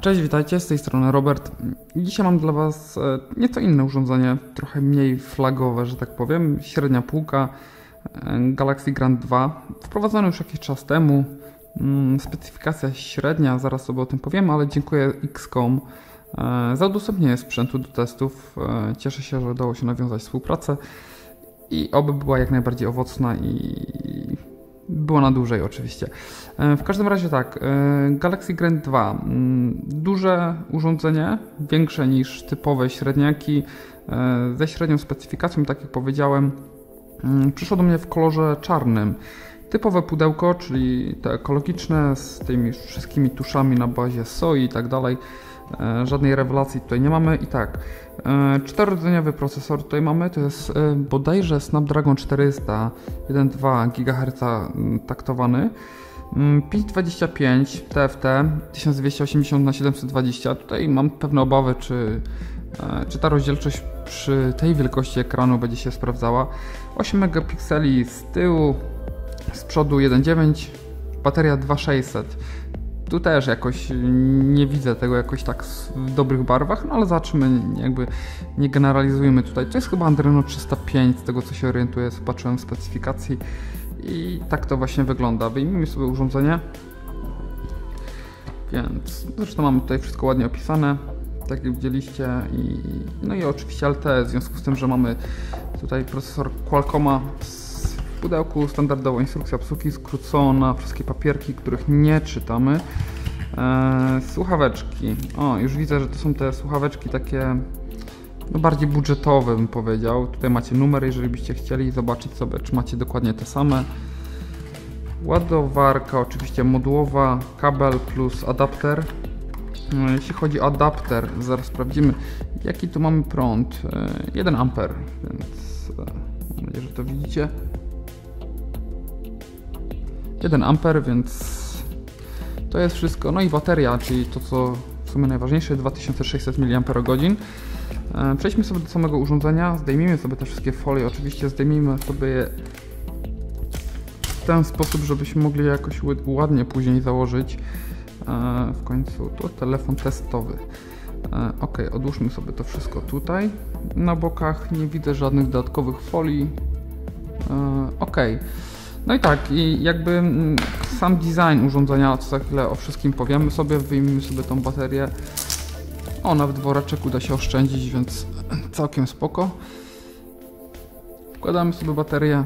Cześć, witajcie, z tej strony Robert. Dzisiaj mam dla Was nieco inne urządzenie, trochę mniej flagowe, że tak powiem. Średnia półka Galaxy Grand 2, wprowadzony już jakiś czas temu. Specyfikacja średnia, zaraz sobie o tym powiem, ale dziękuję XCOM za udostępnienie sprzętu do testów. Cieszę się, że udało się nawiązać współpracę i oby była jak najbardziej owocna i była na dłużej oczywiście. W każdym razie tak, Galaxy Grand 2, duże urządzenie, większe niż typowe średniaki, ze średnią specyfikacją, tak jak powiedziałem. Przyszło do mnie w kolorze czarnym. Typowe pudełko, czyli te ekologiczne, z tymi wszystkimi tuszami na bazie soi i tak dalej. Żadnej rewelacji tutaj nie mamy. I tak, 4-rdzeniowy procesor tutaj mamy, to jest bodajże Snapdragon 400, 1,2 GHz taktowany. 525 TFT 1280x720. Tutaj mam pewne obawy, czy ta rozdzielczość przy tej wielkości ekranu będzie się sprawdzała. 8 megapikseli z tyłu, z przodu 1,9, bateria 2600. Tu też jakoś nie widzę tego jakoś tak w dobrych barwach, no ale zobaczymy, jakby nie generalizujmy tutaj. To jest chyba Adreno 305, z tego co się orientuję, zobaczyłem w specyfikacji i tak to właśnie wygląda. Wyjmijmy sobie urządzenie, więc zresztą mamy tutaj wszystko ładnie opisane, tak jak widzieliście, no i oczywiście LTE, w związku z tym, że mamy tutaj procesor Qualcomma w pudełku, standardowo instrukcja obsługi skrócona, wszystkie papierki, których nie czytamy. Słuchaweczki, już widzę, że to są te słuchaweczki takie no bardziej budżetowe, bym powiedział. Tutaj macie numer, jeżeli byście chcieli zobaczyć sobie, czy macie dokładnie te same. Ładowarka oczywiście modułowa, kabel plus adapter. Jeśli chodzi o adapter, zaraz sprawdzimy, jaki tu mamy prąd. 1 A, więc mam nadzieję, że to widzicie. 1 A, więc to jest wszystko. No i bateria, czyli to, co w sumie najważniejsze, 2600 mAh. Przejdźmy sobie do samego urządzenia, zdejmijmy sobie te wszystkie folie, oczywiście zdejmijmy sobie je w ten sposób, żebyśmy mogli je jakoś ładnie później założyć. W końcu to telefon testowy. Ok, odłóżmy sobie to wszystko tutaj. Na bokach nie widzę żadnych dodatkowych folii. Ok. No i tak, i jakby sam design urządzenia, co za chwilę o wszystkim powiemy sobie, wyjmijmy sobie tą baterię. Nawet woreczek uda się oszczędzić, więc całkiem spoko. Wkładamy sobie baterię.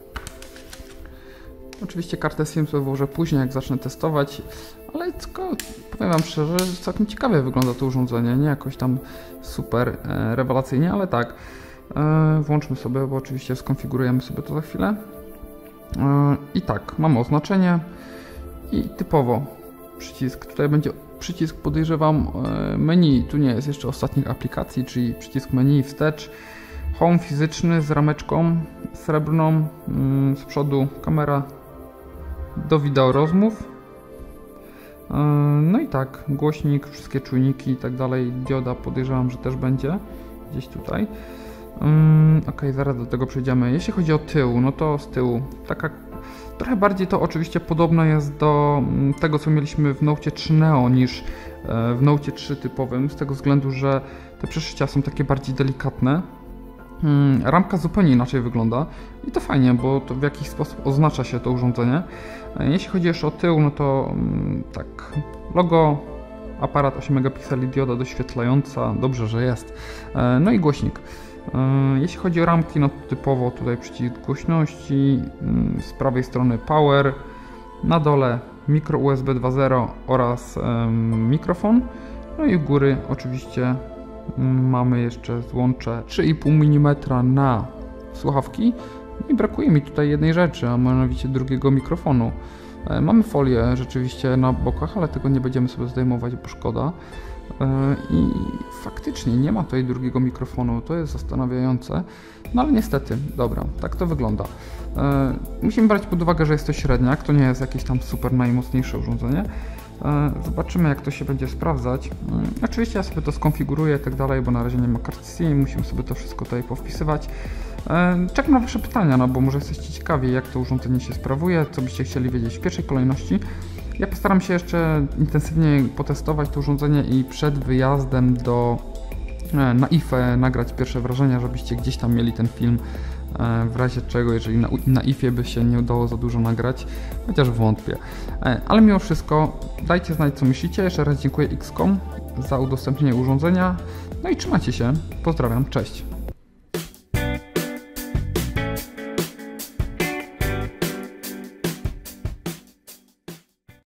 Oczywiście kartę SIM sobie włożę później, jak zacznę testować, ale tylko powiem Wam szczerze, że całkiem ciekawie wygląda to urządzenie, nie jakoś tam super rewelacyjnie, ale tak. Włączmy sobie, bo oczywiście skonfigurujemy sobie to za chwilę. I tak, mamy oznaczenie i typowo przycisk. Tutaj będzie przycisk, podejrzewam, menu. Tu nie jest jeszcze ostatnich aplikacji, czyli przycisk menu wstecz. Home fizyczny z rameczką srebrną. Z przodu kamera do wideo rozmów. No i tak, głośnik, wszystkie czujniki i tak dalej. Dioda podejrzewam, że też będzie gdzieś tutaj. Ok, zaraz do tego przejdziemy. Jeśli chodzi o tył, no to z tyłu taka trochę bardziej to oczywiście podobne jest do tego, co mieliśmy w Note 3 Neo niż w Note 3 typowym, z tego względu, że te przeszycia są takie bardziej delikatne. Ramka zupełnie inaczej wygląda i to fajnie, bo to w jakiś sposób oznacza się to urządzenie. Jeśli chodzi jeszcze o tył, no to tak, logo, aparat 8 megapikseli, dioda doświetlająca, dobrze, że jest, no i głośnik. Jeśli chodzi o ramki, no to typowo tutaj przycisk głośności, z prawej strony power, na dole micro USB 2.0 oraz mikrofon, no i u góry oczywiście mamy jeszcze złącze 3,5 mm na słuchawki i brakuje mi tutaj jednej rzeczy, a mianowicie drugiego mikrofonu. Mamy folię rzeczywiście na bokach, ale tego nie będziemy sobie zdejmować, bo szkoda. I faktycznie nie ma tutaj drugiego mikrofonu, to jest zastanawiające, no ale niestety, dobra, tak to wygląda. Musimy brać pod uwagę, że jest to średniak, to nie jest jakieś tam super najmocniejsze urządzenie. Zobaczymy, jak to się będzie sprawdzać. Oczywiście ja sobie to skonfiguruję i tak dalej, bo na razie nie ma karty SIM, musimy sobie to wszystko tutaj powpisywać. Czekam na Wasze pytania, no bo może jesteście ciekawi, jak to urządzenie się sprawuje, co byście chcieli wiedzieć w pierwszej kolejności. Ja postaram się jeszcze intensywnie potestować to urządzenie i przed wyjazdem na IFE nagrać pierwsze wrażenia, żebyście gdzieś tam mieli ten film w razie czego, jeżeli na IFE by się nie udało za dużo nagrać, chociaż wątpię. Ale mimo wszystko dajcie znać, co myślicie. Jeszcze raz dziękuję XCOM za udostępnienie urządzenia. No i trzymajcie się. Pozdrawiam, cześć.